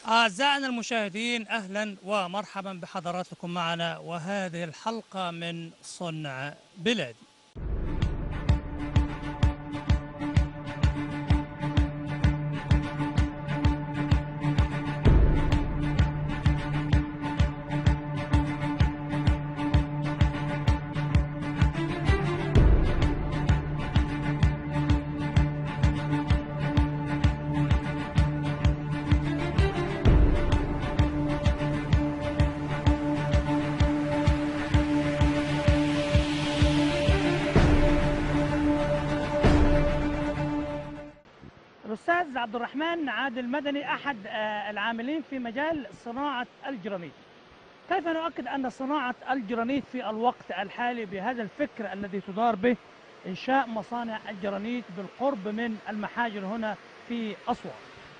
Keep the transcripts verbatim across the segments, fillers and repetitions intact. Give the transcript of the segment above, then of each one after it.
أعزائنا المشاهدين، أهلا ومرحبا بحضراتكم معنا وهذه الحلقة من صنع بلادي. الأستاذ عبد الرحمن عادل مدني أحد آه، العاملين في مجال صناعة الجرانيت. كيف نؤكد أن صناعة الجرانيت في الوقت الحالي بهذا الفكر الذي تدار به إنشاء مصانع الجرانيت بالقرب من المحاجر هنا في أسوان؟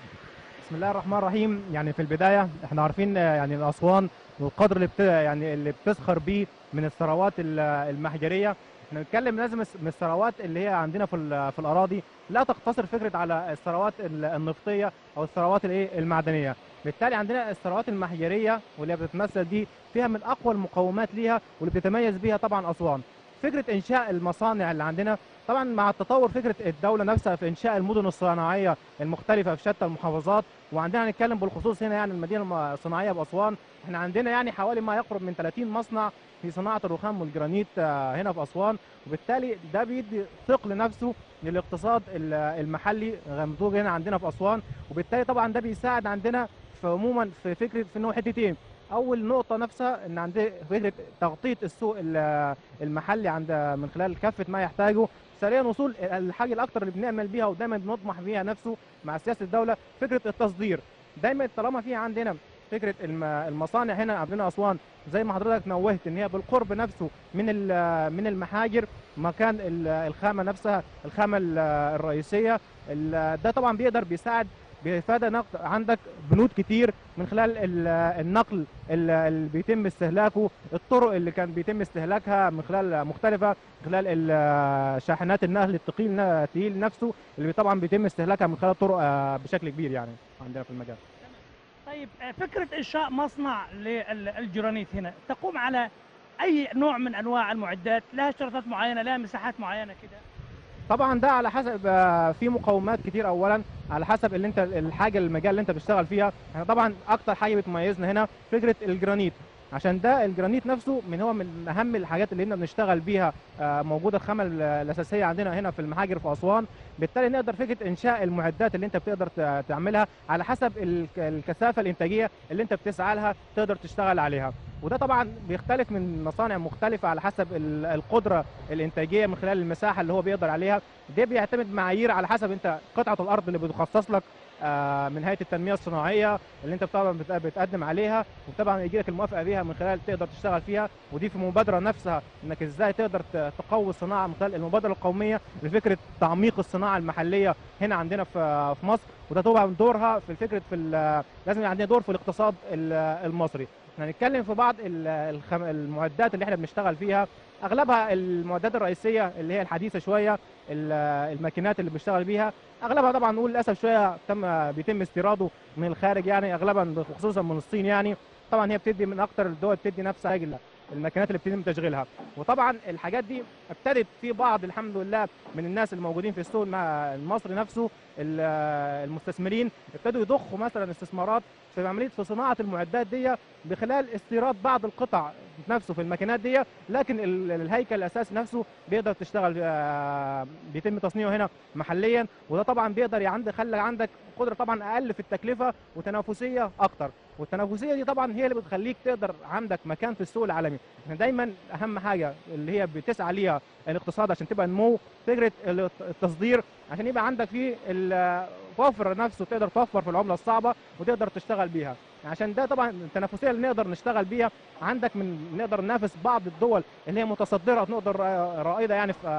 بسم الله الرحمن الرحيم. يعني في البداية احنا عارفين آه، يعني الأسوان والقدر اللي بت... يعني اللي بتسخر بيه من الثروات ال- المحجرية. احنا بنتكلم لازم الس- من الثروات اللي هي عندنا في ال- في الأراضي لا تقتصر فكرة على الثروات ال- النفطية أو الثروات الايه المعدنية. بالتالي عندنا الثروات المحجرية واللي بتتمثل دي فيها من أقوى المقومات ليها واللي بتتميز بيها طبعا أسوان. فكرة إنشاء المصانع اللي عندنا طبعا مع التطور فكرة الدولة نفسها في إنشاء المدن الصناعية المختلفة في شتى المحافظات. وعندنا هنتكلم بالخصوص هنا يعني المدينه الصناعيه باسوان. احنا عندنا يعني حوالي ما يقرب من ثلاثين مصنع في صناعه الرخام والجرانيت آه، هنا في اسوان. وبالتالي ده بيدي ثقل نفسه للاقتصاد ال- المحلي موجود هنا عندنا في اسوان. وبالتالي طبعا ده بيساعد عندنا في عموما في فكره في انه حتتين. اول نقطه نفسها ان عندنا فكره تغطيه السوق ال- المحلي عند من خلال كافه ما يحتاجه. ثانيا وصول الحاجه الاكثر اللي بنعمل بيها ودايما بنطمح بيها نفسه مع سياسه الدوله فكره التصدير. دايما طالما في عندنا فكره الم- المصانع هنا عندنا اسوان زي ما حضرتك نوهت ان هي بالقرب نفسه من ال- من المحاجر مكان ال- الخامه نفسها الخامه ال- الرئيسيه. ال- ده طبعا بيقدر بيساعد بإفادة نقل عندك بنود كتير من خلال ال- النقل ال- اللي بيتم استهلاكه. الطرق اللي كان بيتم استهلاكها من خلال مختلفة من خلال ال- شاحنات النقل الثقيل الثقيل نفسه اللي طبعا بيتم استهلاكها من خلال الطرق آه، بشكل كبير يعني عندنا في المجال. طيب، آه، فكرة إنشاء مصنع للجرانيت هنا تقوم على أي نوع من أنواع المعدات؟ لها اشتراطات معينة، لها مساحات معينة كده؟ طبعا ده على حسب آه، في مقومات كتير. اولا على حسب اللي انت الحاجه المجال اللي انت بتشتغل فيها. احنا طبعا اكتر حاجه بتميزنا هنا فكره الجرانيت عشان ده الجرانيت نفسه من هو من اهم الحاجات اللي احنا بنشتغل بيها آه، موجوده الخامه ال- الاساسيه عندنا هنا في المحاجر في اسوان. بالتالي نقدر فكره انشاء المعدات اللي انت بتقدر ت- تعملها على حسب ال- الكثافه الانتاجيه اللي انت بتسعى لها تقدر تشتغل عليها. وده طبعا بيختلف من مصانع مختلفه على حسب ال- القدره الانتاجيه من خلال المساحه اللي هو بيقدر عليها. ده بيعتمد معايير على حسب انت قطعه الارض اللي بتخصص لك آه، من هيئه التنميه الصناعيه اللي انت طبعا بت- بتقدم عليها وطبعا يجي لك الموافقه بيها من خلال تقدر تشتغل فيها. ودي في مبادره نفسها انك ازاي تقدر ت- تقوي الصناعه من خلال المبادره القوميه لفكره تعميق الصناعه المحليه هنا عندنا في في مصر. وده طبعا دورها في فكره في ال- لازم يبقى عندنا دور في الاقتصاد ال- المصري. احنا هنتكلم في بعض ال- الخم- المعدات اللي احنا بنشتغل فيها. اغلبها المعدات الرئيسيه اللي هي الحديثه شويه ال- الماكينات اللي بنشتغل بيها. اغلبها طبعا نقول للاسف شويه تم بيتم استيراده من الخارج يعني اغلبا خصوصا من الصين يعني. طبعا هي بتدي من اكتر الدول بتدي نفس هاي الماكينات اللي بتتم تشغيلها. وطبعا الحاجات دي ابتدت في بعض الحمد لله من الناس الموجودين في السوق المع- المصري نفسه ال- المستثمرين ابتدوا يضخوا مثلا استثمارات في عمليه في صناعه المعدات دي بخلال استيراد بعض القطع نفسه في الماكينات دي. لكن ال- الهيكل الاساسي نفسه بيقدر تشتغل آه، بيتم تصنيعه هنا محليا. وده طبعا بيقدر عندك خلي عندك قدره طبعا اقل في التكلفه وتنافسيه اكتر. والتنافسيه دي طبعا هي اللي بتخليك تقدر عندك مكان في السوق العالمي. احنا دايما اهم حاجه اللي هي بتسعى ليها الاقتصاد عشان تبقى نمو فكره التصدير عشان يبقى عندك فيه ال- توفر نفسه تقدر توفر في العمله الصعبه وتقدر تشتغل بيها. عشان ده طبعا التنافسيه اللي نقدر نشتغل بيها عندك من نقدر ننافس بعض الدول اللي هي متصدره نقدر رائده يعني في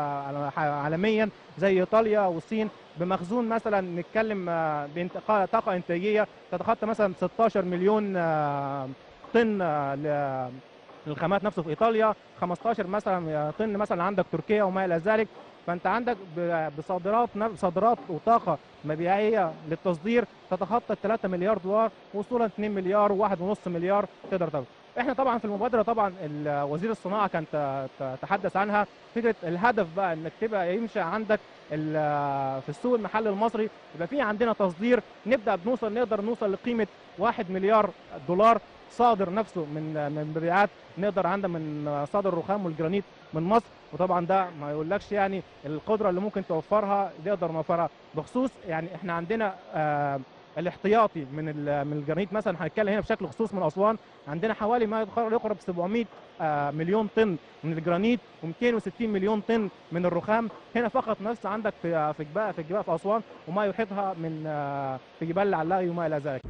عالميا زي ايطاليا والصين بمخزون مثلا نتكلم آه، بانتقال طاقه انتاجيه تتخطى مثلا ستاشر مليون آه، طن آه، ل- للخامات نفسه في ايطاليا. خمستاشر مثلا طن مثلا عندك تركيا وما الى ذلك. فانت عندك بصادرات صادرات وطاقه مبيعيه للتصدير تتخطى ثلاثة مليار دولار وصولا اثنين مليار وواحد ونص مليار تقدر تاخده. احنا طبعا في المبادره طبعا وزير الصناعه كان تحدث عنها، فكره الهدف بقى انك تبقى يمشي عندك في السوق المحلي المصري، يبقى في عندنا تصدير، نبدا بنوصل نقدر نوصل لقيمه واحد مليار دولار صادر نفسه من من مبيعات، نقدر عندنا من صادر الرخام والجرانيت من مصر. وطبعا ده ما يقولكش يعني القدره اللي ممكن توفرها نقدر نوفرها. بخصوص يعني احنا عندنا آه الاحتياطي من من الجرانيت مثلا، هنتكلم هنا بشكل خصوص من اسوان، عندنا حوالي ما يقرب سبعمائة آه مليون طن من الجرانيت ومئتين وستين مليون طن من الرخام هنا فقط نفس عندك في في جبال في جبال في اسوان وما يحيطها من آه في جبال العلاقي وما الى ذلك.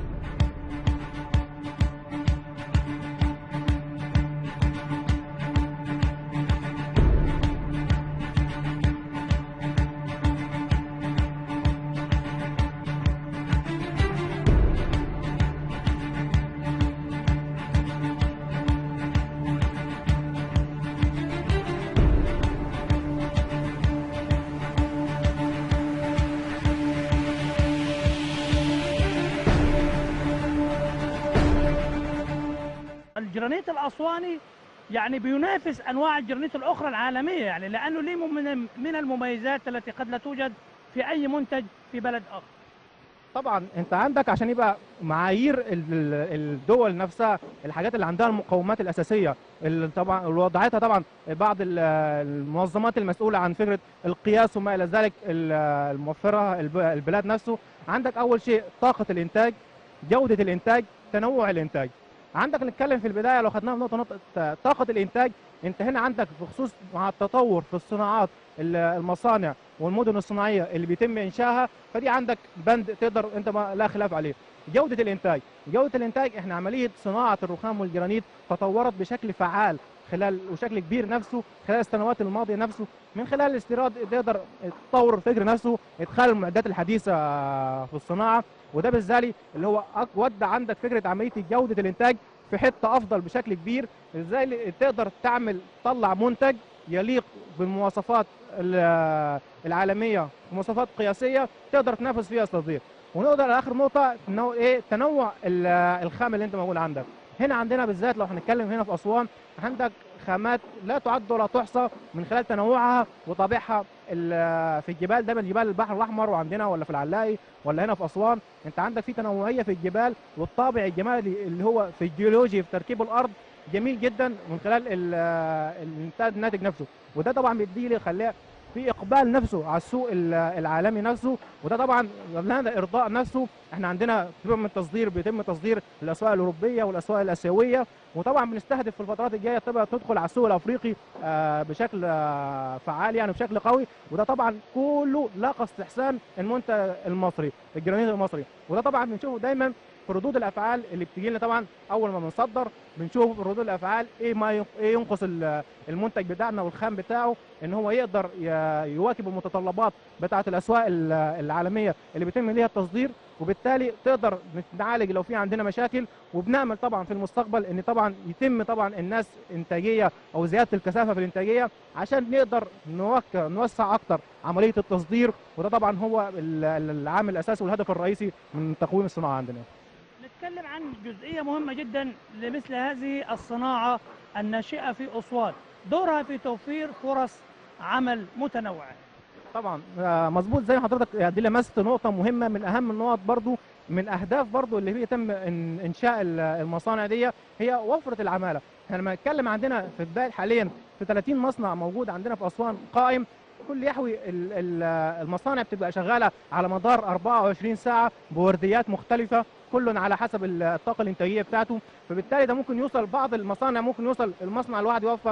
الجرانيت الاسواني يعني بينافس انواع الجرانيت الاخرى العالميه، يعني لانه ليه من من المميزات التي قد لا توجد في اي منتج في بلد اخر. طبعا انت عندك عشان يبقى معايير الدول نفسها الحاجات اللي عندها المقومات الاساسيه اللي طبعا وضعتها طبعا بعض المنظمات المسؤوله عن فكره القياس وما الى ذلك الموفره البلاد نفسه. عندك اول شيء طاقه الانتاج، جوده الانتاج، تنوع الانتاج. عندك نتكلم في البدايه لو خدناها نقطه نقطه طاقه الانتاج، انت هنا عندك بخصوص مع التطور في الصناعات المصانع والمدن الصناعيه اللي بيتم انشائها، فدي عندك بند تقدر انت ما لا خلاف عليه. جوده الانتاج، جوده الانتاج احنا عمليه صناعه الرخام والجرانيت تطورت بشكل فعال خلال وشكل كبير نفسه خلال السنوات الماضيه نفسه، من خلال الاستيراد تقدر تطور الفكر نفسه، ادخال المعدات الحديثه في الصناعه، وده بالتالي اللي هو ودى عندك فكره عمليه جوده الانتاج في حته افضل بشكل كبير. ازاي تقدر تعمل تطلع منتج يليق بالمواصفات العالميه ومواصفات قياسيه تقدر تنافس فيها التصدير. ونقدر لاخر نقطه انه ايه تنوع الخام اللي انت موجود عندك. هنا عندنا بالذات لو هنتكلم هنا في اسوان عندك خامات لا تعد ولا تحصى من خلال تنوعها وطابعها في الجبال، ده من جبال البحر الاحمر وعندنا ولا في العلاقي ولا هنا في اسوان، انت عندك في تنوعيه في الجبال والطابع الجمالي اللي هو في الجيولوجي في تركيب الارض جميل جدا من خلال الانتاج الناتج نفسه. وده طبعا بيدي لي خلاه في اقبال نفسه على السوق العالمي نفسه، وده طبعا لنا ارضاء نفسه. احنا عندنا بيتم التصدير بيتم تصدير الاسواق الاوروبيه والاسواق الاسيويه، وطبعا بنستهدف في الفترات الجايه تبقى تدخل على السوق الافريقي بشكل فعال يعني بشكل قوي، وده طبعا كله لاقى استحسان المنتج المصري الجرانيت المصري. وده طبعا بنشوفه دايما في ردود الافعال اللي بتجي لنا طبعا اول ما بنصدر، بنشوف ردود الافعال ايه ما ايه ينقص المنتج بتاعنا والخام بتاعه ان هو يقدر يواكب المتطلبات بتاعه الاسواق العالميه اللي بيتم ليها التصدير، وبالتالي تقدر نعالج لو في عندنا مشاكل. وبنعمل طبعا في المستقبل ان طبعا يتم طبعا الناس انتاجيه او زياده الكثافه في الانتاجيه عشان نقدر نوسع اكتر عمليه التصدير، وده طبعا هو العامل الاساسي والهدف الرئيسي من تقويم الصناعه عندنا. نتكلم عن جزئيه مهمه جدا لمثل هذه الصناعه الناشئه في اسوان، دورها في توفير فرص عمل متنوعه. طبعا مظبوط زي ما حضرتك دي لمست نقطه مهمه من اهم النقط برضو من اهداف برضو اللي هي تم انشاء المصانع دي هي وفره العماله. احنا لما نتكلم عندنا في بدايه حاليا في ثلاثين مصنع موجود عندنا في اسوان قائم، كل يحوي المصانع بتبقى شغاله على مدار أربعة وعشرين ساعه بورديات مختلفه كل على حسب الطاقه الانتاجيه بتاعته، فبالتالي ده ممكن يوصل بعض المصانع ممكن يوصل المصنع الواحد يوفر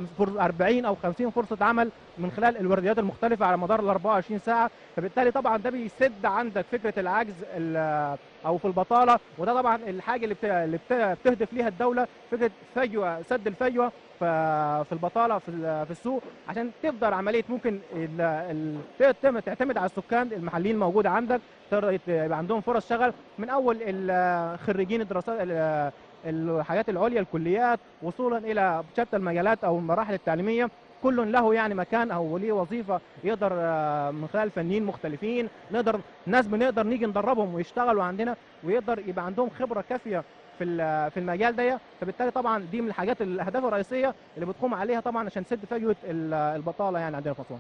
أربعين او خمسين فرصه عمل من خلال الورديات المختلفه على مدار ال أربعة وعشرين ساعه، فبالتالي طبعا ده بيسد عندك فكره العجز او في البطاله، وده طبعا الحاجه اللي اللي بتهدف ليها الدوله فكره فجوه سد الفجوه في البطاله في السوق عشان تقدر عمليه ممكن تعتمد على السكان المحليين الموجوده عندك يبقى عندهم فرص شغل من اول خريجين الدراسات الحاجات العليا الكليات وصولا الى شتى المجالات او المراحل التعليميه. كل له يعني مكان او ليه وظيفه، يقدر آه، من خلال فنيين مختلفين نقدر ناس بنقدر نيجي ندربهم ويشتغلوا عندنا، ويقدر يبقى عندهم خبره كافيه في ال- في المجال ده. فبالتالي طبعا دي من الحاجات الاهداف الرئيسيه اللي بتقوم عليها طبعا عشان تسد فجوه ال- البطاله يعني عندنا في اسوان.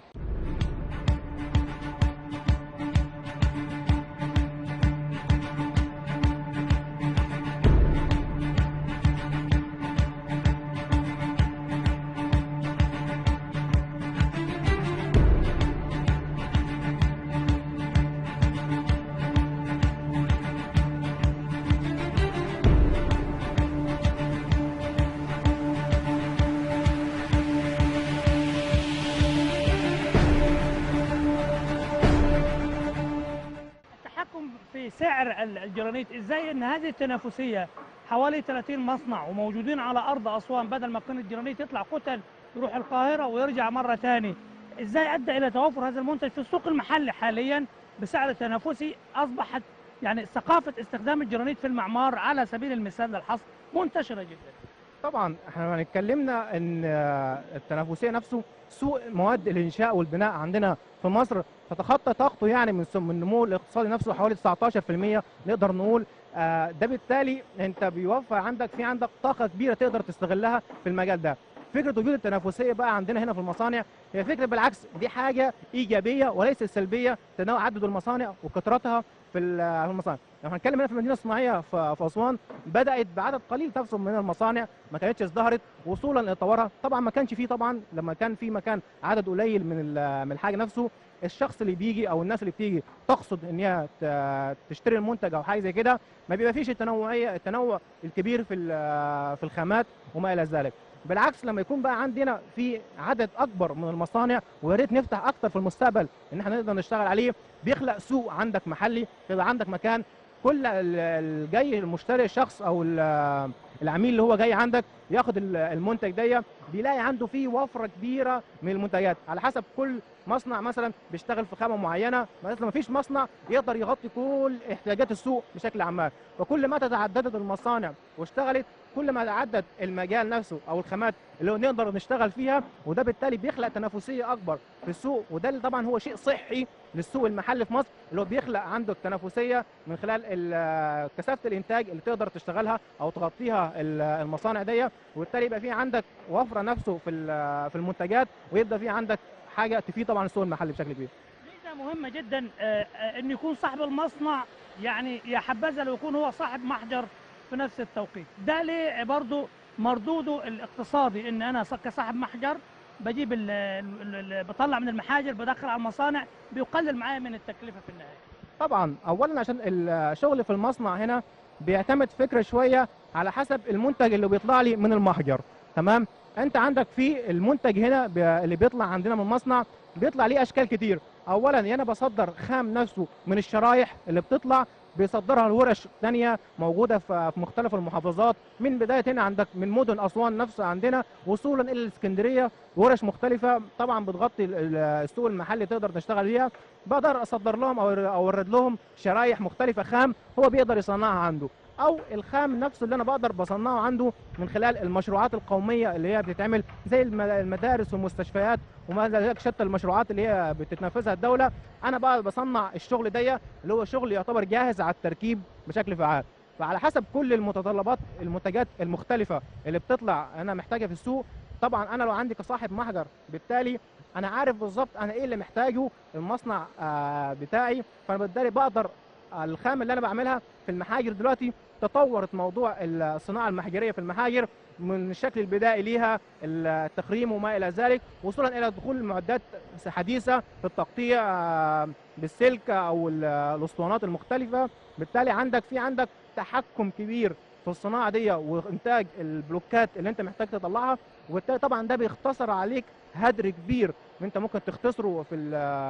التحكم في سعر ال- الجرانيت، ازاي ان هذه التنافسيه حوالي ثلاثين مصنع وموجودين على ارض اسوان، بدل ما كان الجرانيت يطلع كتل يروح القاهره ويرجع مره ثاني، ازاي ادى الى توافر هذا المنتج في السوق المحلي حاليا بسعر تنافسي؟ اصبحت يعني ثقافه استخدام الجرانيت في المعمار على سبيل المثال للحصر منتشره جدا. طبعا احنا اتكلمنا ان آه، التنافسيه نفسه سوق مواد الانشاء والبناء عندنا في مصر تتخطى طاقته يعني من سم- من النمو الاقتصادي نفسه حوالي تسعة عشر في المية نقدر نقول. آه، ده بالتالي انت بيوفر عندك في عندك طاقه كبيره تقدر تستغلها في المجال ده. فكره وجود التنافسيه بقى عندنا هنا في المصانع هي فكره بالعكس دي حاجه ايجابيه وليست سلبيه، تنوع عدد المصانع وكثرتها في ال- في المصانع. لو هنتكلم هنا في المدينه الصناعيه في في اسوان، بدات بعدد قليل تفصل من المصانع، ما كانتش ازدهرت وصولا لطورها. طبعا ما كانش فيه، طبعا لما كان في مكان عدد قليل من ال- من الحاجه نفسه، الشخص اللي بيجي او الناس اللي بتيجي تقصد ان هي ت- تشتري المنتج او حاجه زي كده، ما بيبقى فيش التنوعيه التنوع الكبير في ال- في الخامات وما الى ذلك. بالعكس لما يكون بقى عندنا في عدد اكبر من المصانع، ويا ريت نفتح اكتر في المستقبل ان احنا نقدر نشتغل عليه، بيخلق سوق عندك محلي، بيبقى عندك مكان كل ال- الجاي المشتري الشخص او ال- العميل اللي هو جاي عندك ياخد ال- المنتج ده، بيلاقي عنده فيه وفره كبيره من المنتجات على حسب كل مصنع مثلا بيشتغل في خامه معينه، مثلا ما فيش مصنع يقدر يغطي كل احتياجات السوق بشكل عام. فكل ما تتعددت المصانع واشتغلت، كل ما تعدد المجال نفسه او الخامات اللي هو نقدر نشتغل فيها، وده بالتالي بيخلق تنافسيه اكبر في السوق، وده اللي طبعا هو شيء صحي للسوق المحلي في مصر، اللي هو بيخلق عندك تنافسيه من خلال ال- كثافه الانتاج اللي تقدر تشتغلها او تغطيها ال- المصانع دي، وبالتالي يبقى في عندك وفره نفسه في ال- في المنتجات، ويبدا في عندك حاجه تفيد طبعا السوق المحلي بشكل كبير. ميزه مهمه جدا آه، آه، ان يكون صاحب المصنع، يعني يا حبذا لو يكون هو صاحب محجر في نفس التوقيت. ده ليه برضه مردوده الاقتصادي، ان انا ص- كصاحب محجر بجيب ال ال ال بطلع من المحاجر بدخل على المصانع، بيقلل معايا من التكلفه في النهايه. طبعا اولا عشان الشغل في المصنع هنا بيعتمد فكره شويه على حسب المنتج اللي بيطلع لي من المحجر. تمام، انت عندك في المنتج هنا ب- اللي بيطلع عندنا من المصنع بيطلع ليه اشكال كتير. اولا انا بصدر خام نفسه من الشرايح اللي بتطلع، بيصدرها لورش ثانيه موجوده في في مختلف المحافظات، من بدايه هنا عندك من مدن اسوان نفسها عندنا وصولا الى الاسكندريه، ورش مختلفه طبعا بتغطي ال- ال- السوق المحلي تقدر تشتغل فيها. بقدر اصدر لهم او اورد لهم شرايح مختلفه خام هو بيقدر يصنعها عنده، او الخام نفسه اللي انا بقدر بصنعه عنده من خلال المشروعات القوميه اللي هي بتتعمل زي الم- المدارس والمستشفيات وما الى ذلك، شتى المشروعات اللي هي بتتنفذها الدوله. انا بقى بصنع الشغل ده اللي هو شغل يعتبر جاهز على التركيب بشكل فعال. فعلى حسب كل المتطلبات المنتجات المختلفه اللي بتطلع انا محتاجها في السوق، طبعا انا لو عندي كصاحب محجر بالتالي انا عارف بالظبط انا ايه اللي محتاجه المصنع آه، بتاعي. فبالتالي بقدر الخام اللي انا بعملها في المحاجر دلوقتي تطورت موضوع الصناعه المحجريه في المحاجر من الشكل البدائي ليها التخريم وما الى ذلك، وصولا الى دخول معدات حديثه في التقطيع آه، بالسلك او ال- الاسطوانات المختلفه. بالتالي عندك في عندك تحكم كبير في الصناعه دي وانتاج البلوكات اللي انت محتاج تطلعها، وبالتالي طبعا ده بيختصر عليك هدر كبير انت ممكن تختصره في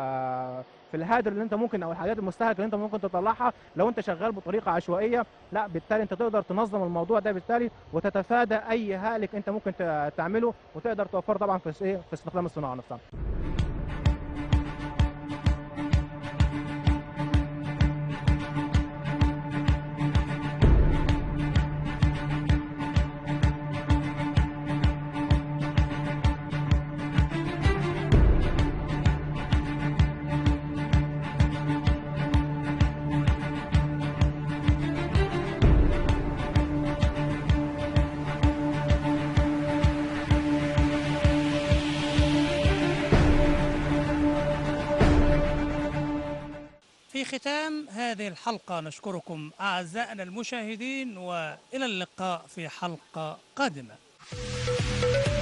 ال- في الهدر اللي انت ممكن او الحاجات المستهلكه اللي انت ممكن تطلعها لو انت شغال بطريقه عشوائيه. لا بالتالي انت تقدر تنظم الموضوع ده بالتالي وتتفادى اي هالك انت ممكن ت- تعمله، وتقدر توفر طبعا في ايه في استخدام الصناعه نفسها. في ختام هذه الحلقة نشكركم أعزائنا المشاهدين، وإلى اللقاء في حلقة قادمة.